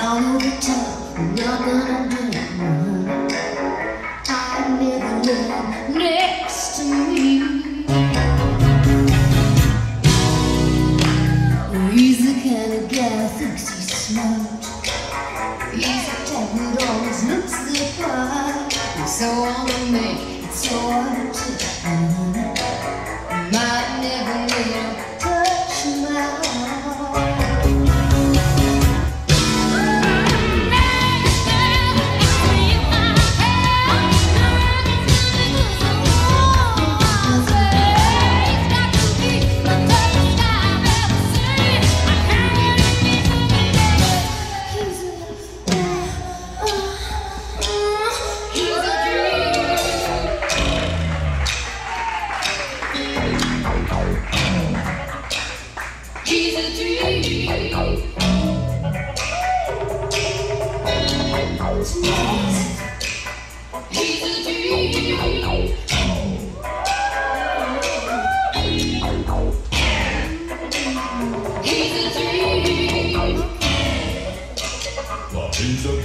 Down over town, not gonna do it. I never live next to me. He's the kind of guy who thinks he's smart. He's the type that always looks the part. It's so on the make, it's so hard to tell. Might never let him touch my heart. He's a dream. He's a dream. He's a dream.